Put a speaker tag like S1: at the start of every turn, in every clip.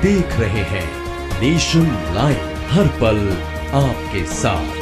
S1: देख रहे हैं नेशन लाइव, हर पल आपके साथ।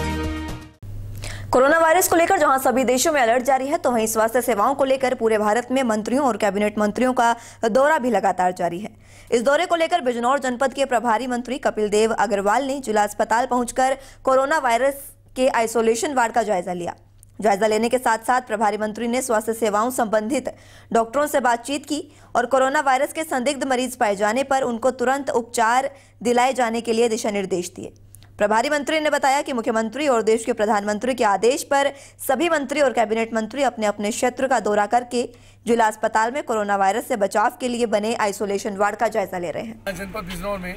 S2: कोरोना वायरस को लेकर जहां सभी देशों में अलर्ट जारी है, तो वहीं स्वास्थ्य सेवाओं को लेकर पूरे भारत में मंत्रियों और कैबिनेट मंत्रियों का दौरा भी लगातार जारी है। इस दौरे को लेकर बिजनौर जनपद के प्रभारी मंत्री कपिल देव अग्रवाल ने जिला अस्पताल पहुंचकर कोरोना वायरस के आइसोलेशन वार्ड का जायजा लिया। जायजा लेने के साथ साथ प्रभारी मंत्री ने स्वास्थ्य सेवाओं संबंधित डॉक्टरों से बातचीत की और कोरोना वायरस के संदिग्ध मरीज पाए जाने पर उनको तुरंत उपचार दिलाए जाने के लिए दिशा निर्देश दिए। प्रभारी मंत्री ने बताया कि मुख्यमंत्री और देश के प्रधानमंत्री के आदेश पर सभी मंत्री और कैबिनेट मंत्री अपने अपने क्षेत्र का दौरा करके जिला अस्पताल में कोरोना वायरस से बचाव के लिए बने आइसोलेशन वार्ड का जायजा ले रहे हैं।
S3: जनपद बिजनौर में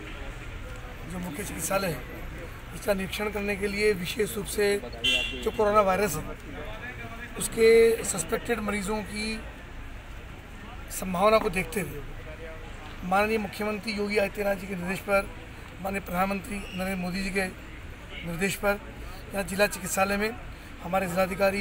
S3: जो मुख्य चिकित्सालय है, इसका निरीक्षण करने के लिए विशेष रूप से जो कोरोना वायरस है उसके सस्पेक्टेड मरीजों की संभावना को देखते हुए माननीय मुख्यमंत्री योगी आदित्यनाथ जी के निर्देश पर, माननीय प्रधानमंत्री नरेंद्र मोदी जी के निर्देश पर यहाँ जिला चिकित्सालय में हमारे जिलाधिकारी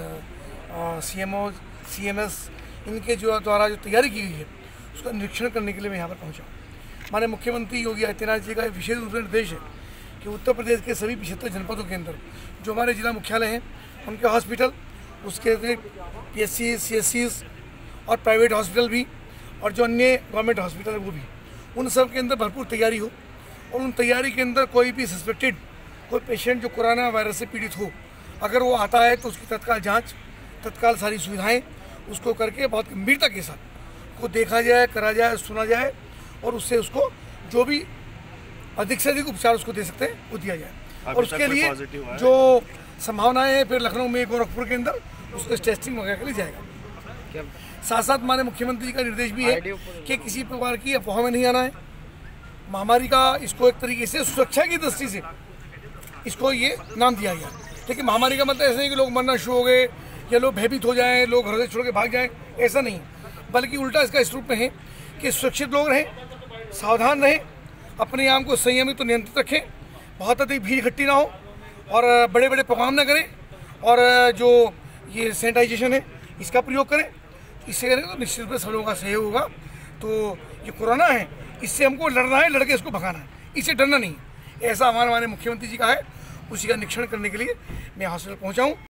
S3: CMO CMS इनके जो द्वारा जो तैयारी की गई है उसका निरीक्षण करने के लिए मैं यहाँ पर पहुँचा। माननीय मुख्यमंत्री योगी आदित्यनाथ जी का विशेष रूप से निर्देश है कि उत्तर प्रदेश के सभी 75 जनपदों के अंदर जो हमारे जिला मुख्यालय हैं उनके हॉस्पिटल, उसके अतिरिक्त PSC CSCs और प्राइवेट हॉस्पिटल भी और जो अन्य गवर्नमेंट हॉस्पिटल है वो भी, उन सब के अंदर भरपूर तैयारी हो और उन तैयारी के अंदर कोई भी सस्पेक्टेड कोई पेशेंट जो कोरोना वायरस से पीड़ित हो, अगर वो आता है तो उसकी तत्काल जाँच, तत्काल सारी सुविधाएँ उसको करके बहुत गंभीरता के साथ को देखा जाए, करा जाए, सुना जाए और उससे उसको जो भी अधिक से अधिक उपचार उसको दे सकते हैं वो दिया जाए। और उसके लिए जो संभावनाएं हैं फिर लखनऊ में, गोरखपुर के अंदर उसको टेस्टिंग वगैरह के लिए जाएगा। साथ साथ माननीय मुख्यमंत्री का निर्देश भी है कि किसी प्रकार की अफवाह में नहीं आना है। महामारी का इसको एक तरीके से सुरक्षा की दृष्टि से इसको ये नाम दिया गया, लेकिन महामारी का मतलब ऐसा नहीं कि लोग मरना शुरू हो गए या लोग भयभीत हो जाएं, लोग घर से छोड़ के भाग जाएं, ऐसा नहीं, बल्कि उल्टा इसका इस रूप में है कि सुरक्षित लोग रहें, सावधान रहें, अपने आप को संयमित तो नियंत्रित रखें, बहुत अधिक भीड़ इकट्ठी ना हो और बड़े बड़े प्रोग्राम ना करें और जो ये सैनिटाइजेशन है इसका प्रयोग करें। इससे करें तो निश्चित रूप से सब लोगों का सहयोग होगा। तो ये कोरोना है, इससे हमको लड़ना है, लड़के इसको भगाना है, इससे डरना नहीं है। ऐसा हमारे मुख्यमंत्री जी का है, उसी का निरीक्षण करने के लिए मैं हॉस्पिटल पहुँचा हूँ।